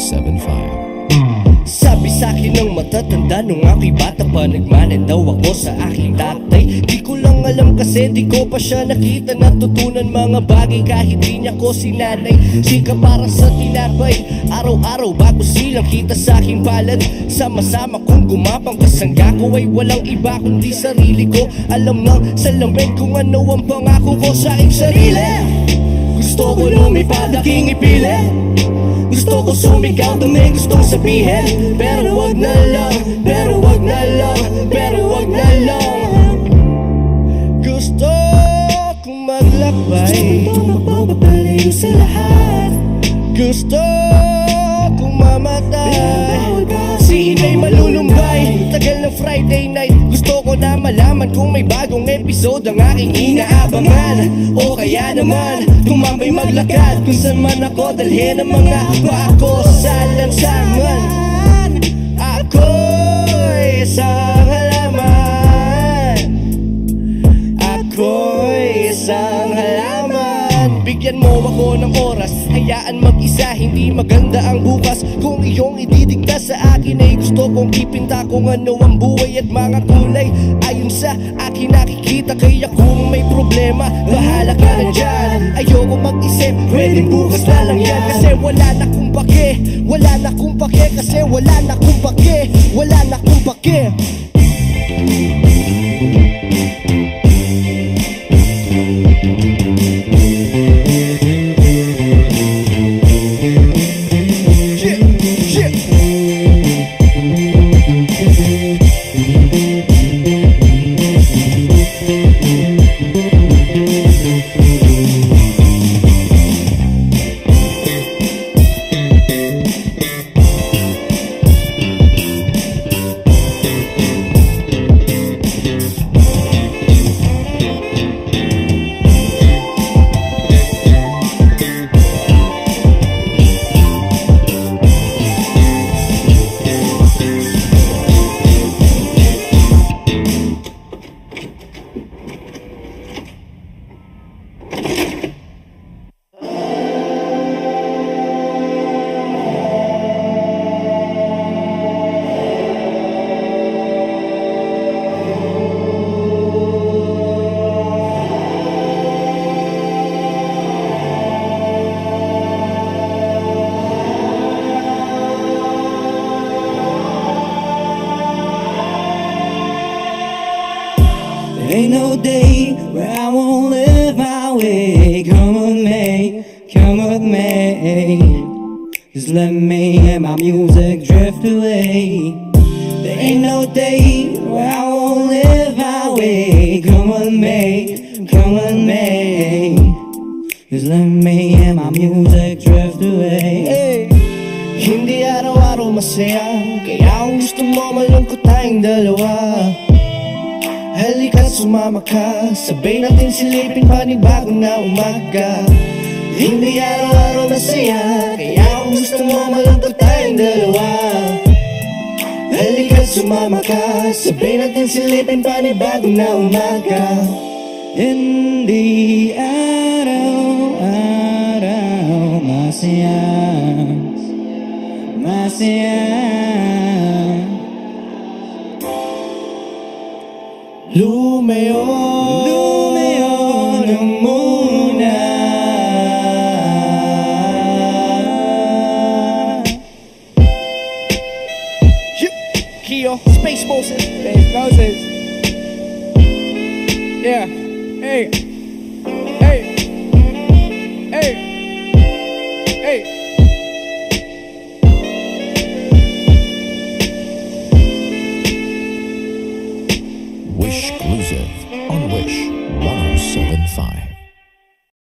975. Sabi sa'kin ng matatanda nung ako'y bata pa, nagmanan daw ako sa aking tatay. Di ko lang alam kasi di ko pa siya nakita, natutunan mga bagay kahit di niya ko sinanay. Sika para sa tinapay, araw-araw bago silang kita sa aking palad. Sama-sama kong gumapang, kasangga ko ay walang iba kundi sarili ko. Alam ng salamin kung ano ang pangako ko sa aking sarili. Gusto ko lumipad aking ipili, gusto ko sumigaw, dumi gustong sabihin. Pero wag na lang, pero wag na lang, pero wag na lang. Gusto kong maglakbay, gusto kong mapapalayo sa lahat. Gusto kong mamatay, si inay malulumbay. Tagal ng Friday night, gusto ko na malaman kung may bagong episode ang aking inaabangan. O kaya naman, tumambay maglakad kung saan man ako dalhin ang mga pa ko sa lansangan. Ako'y isang halaman, ako'y isang halaman. Bigyan mo ako ng oras, hayaan mag-isa, hindi maganda ang bukas. Kung iyong ididikta sa akin ay gusto kong ipinta kung ano ang buhay at mga kulay ayon sa akin nakikita. Kaya kung may problema, bahala ka na dyan. Ayoko mag-isip, pwedeng bukas na lang yan. Kasi wala na kong pake, wala na kong pake. Kasi wala na kong pake, wala na kong pake. Ain't no day where I won't live my way. Come with me, come with me. Just let me and my music drift away. There ain't no day where I won't live my way. Come with me, come with me. Just let me and my music drift away. Hey. Hindi araw-araw masaya, kaya kung gusto mo malungkot tayong dalawa. Halika sumama ka, sabay natin silipin panibagong na umaga. Hindi araw-araw masaya, kaya kung gusto mo malungkot tayong dalawa. Halika sumama ka, sabay natin silipin panibagong na umaga. Hindi araw-araw masaya, masaya. Lumayo, lumayo na muna. KIYO, Space Moses. Space Moses. Yeah. Hey. Hey. Hey.